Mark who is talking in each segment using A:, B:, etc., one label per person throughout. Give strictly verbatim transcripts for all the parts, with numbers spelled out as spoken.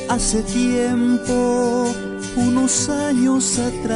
A: Hace tiempo, unos años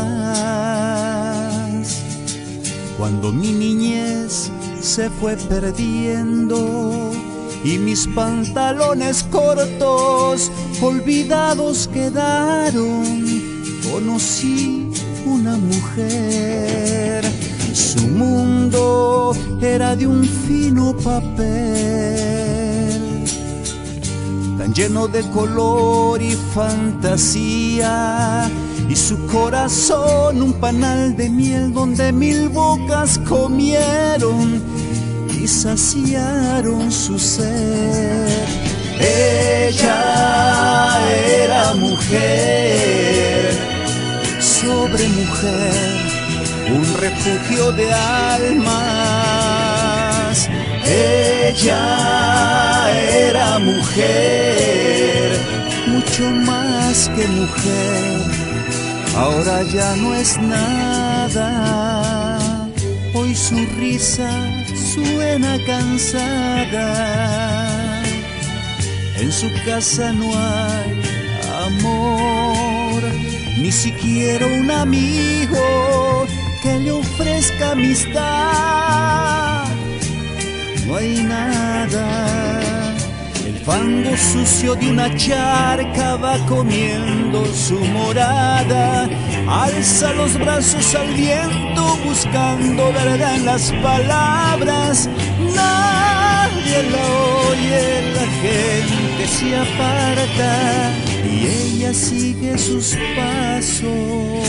A: atrás, cuando mi niñez se fue perdiendo y mis pantalones cortos olvidados quedaron, conocí una mujer. Su mundo era de un fino papel, tan lleno de color y fantasía, y su corazón un panal de miel donde mil bocas comieron y saciaron su sed. Ella era mujer sobre mujer, un refugio de almas. Ella era mujer, mucho más que mujer, ahora ya no es nada. Hoy su risa suena cansada, en su casa no hay amor, ni siquiera un amigo que le ofrezca amistad. No hay nada, el fango sucio de una charca va comiendo su morada. Alza los brazos al viento buscando verdad en las palabras. Nadie la oye, la gente se aparta y ella sigue sus pasos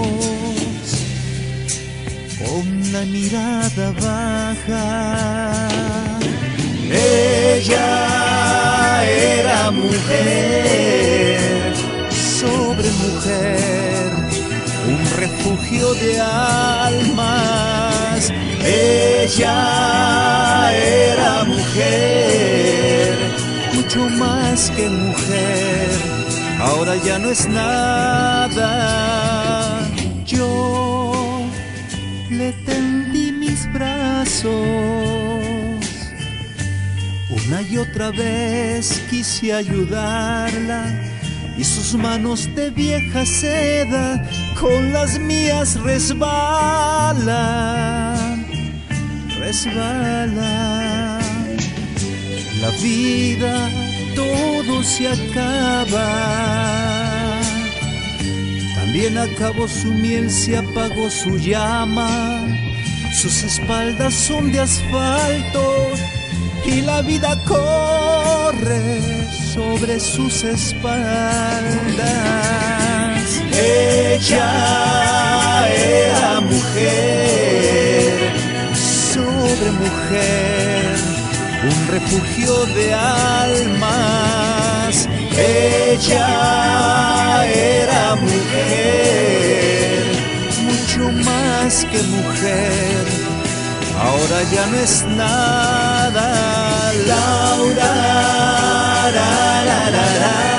A: con la mirada baja. Ella era mujer sobre mujer, un refugio de almas. Ella era mujer, mucho más que mujer, ahora ya no es nada. Yo le tendí mis brazos, una y otra vez quise ayudarla, y sus manos de vieja seda con las mías resbalan, resbalan. La vida todo se acaba, también acabó su miel, se apagó su llama, sus espaldas son de asfalto y la vida corre sobre sus espaldas. Ella era mujer sobre mujer, un refugio de almas. Ella era mujer, mucho más que mujer, ahora ya no es nada. Laura, ra, ra, ra, ra.